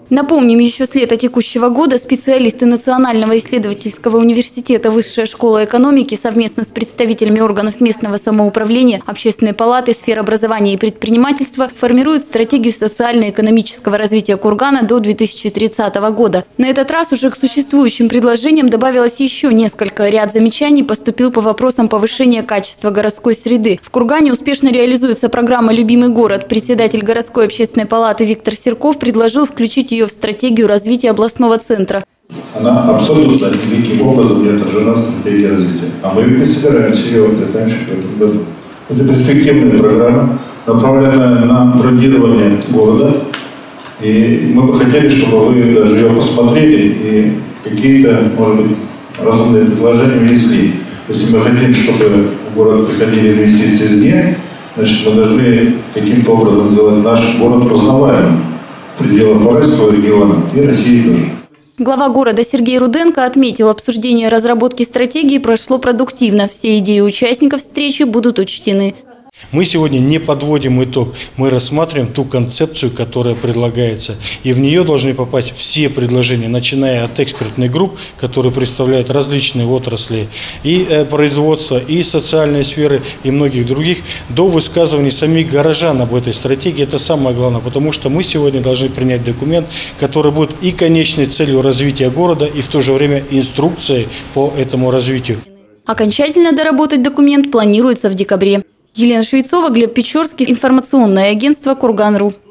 Напомним, еще с лета текущего года специалисты Национального исследовательского университета Высшая школа экономики совместно с представителями органов местного самоуправления, Общественной палаты, сфер образования и предпринимательства формируют стратегию социально-экономического развития Кургана до 2030 года. На этот раз уже к существующим предложениям добавилось еще несколько. Ряд замечаний поступил по вопросам повышения качества городской среды. В Кургане успешно реализуется программа «Любимый город». Председатель городской общественной палаты Виктор Серков предложил включить ее в стратегию развития областного центра. Она абсолютно никаким образом не отражена в стратегии развития. А мы не собираемся ее раньше в этом году. Это перспективная программа, направленная на брендирование города. И мы бы хотели, чтобы вы даже ее посмотрели и какие-то, может быть, разумные предложения внесли. Если мы хотим, чтобы в город приходили инвестиции извне, значит, мы должны каким-то образом сделать наш город познаваемым в пределах Уральского региона и России тоже. Глава города Сергей Руденко отметил, обсуждение разработки стратегии прошло продуктивно. Все идеи участников встречи будут учтены. Мы сегодня не подводим итог, мы рассматриваем ту концепцию, которая предлагается. И в нее должны попасть все предложения, начиная от экспертных групп, которые представляют различные отрасли, и производства, и социальной сферы, и многих других, до высказываний самих горожан об этой стратегии. Это самое главное, потому что мы сегодня должны принять документ, который будет и конечной целью развития города, и в то же время инструкцией по этому развитию. Окончательно доработать документ планируется в декабре. Елена Швецова, Глеб Печорский, информационное агентство Курган.ру.